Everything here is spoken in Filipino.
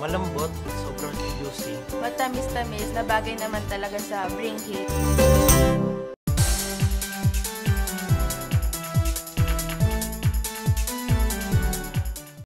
malambot, sobrang juicy. Matamis-tamis na bagay naman talaga sa bring heat.